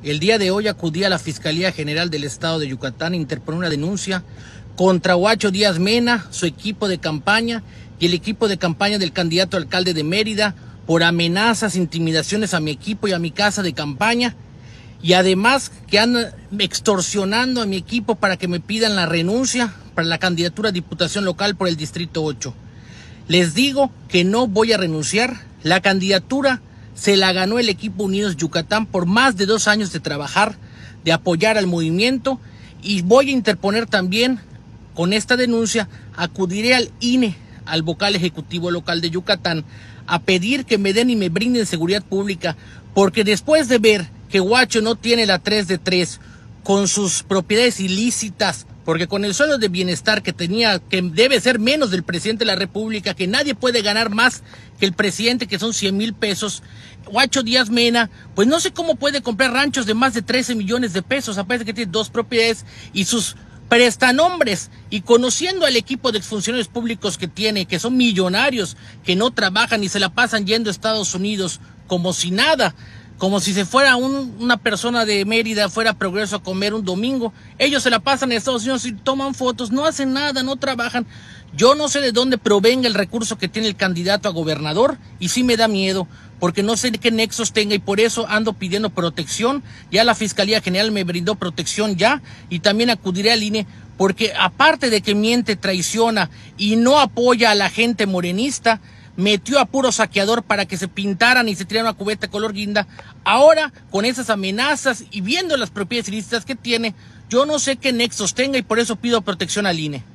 El día de hoy acudí a la Fiscalía General del Estado de Yucatán a interponer una denuncia contra Huacho Díaz Mena, su equipo de campaña y el equipo de campaña del candidato a alcalde de Mérida por amenazas, intimidaciones a mi equipo y a mi casa de campaña, y además que andan extorsionando a mi equipo para que me pidan la renuncia para la candidatura a Diputación Local por el Distrito 8. Les digo que no voy a renunciar. La candidatura se la ganó el equipo Unidos Yucatán por más de 2 años de trabajar, de apoyar al movimiento, y voy a interponer también con esta denuncia, acudiré al INE, al vocal ejecutivo local de Yucatán, a pedir que me den y me brinden seguridad pública, porque después de ver que Huacho no tiene la 3 de 3 con sus propiedades ilícitas, porque con el sueldo de bienestar que tenía, que debe ser menos del presidente de la República, que nadie puede ganar más que el presidente, que son 100,000 pesos, Huacho Díaz Mena, pues no sé cómo puede comprar ranchos de más de 13 millones de pesos, aparte que tiene 2 propiedades y sus prestanombres, y conociendo al equipo de exfuncionarios públicos que tiene, que son millonarios, que no trabajan y se la pasan yendo a Estados Unidos como si nada, como si se fuera una persona de Mérida, fuera a Progreso a comer un domingo. Ellos se la pasan en Estados Unidos y toman fotos, no hacen nada, no trabajan. Yo no sé de dónde provenga el recurso que tiene el candidato a gobernador, y sí me da miedo, porque no sé qué nexos tenga, y por eso ando pidiendo protección. Ya la Fiscalía General me brindó protección ya, y también acudiré al INE, porque aparte de que miente, traiciona y no apoya a la gente morenista, metió a puro saqueador para que se pintaran y se tiraran una cubeta color guinda. Ahora, con esas amenazas y viendo las propiedades ilícitas que tiene, yo no sé qué nexos tenga, y por eso pido protección al INE.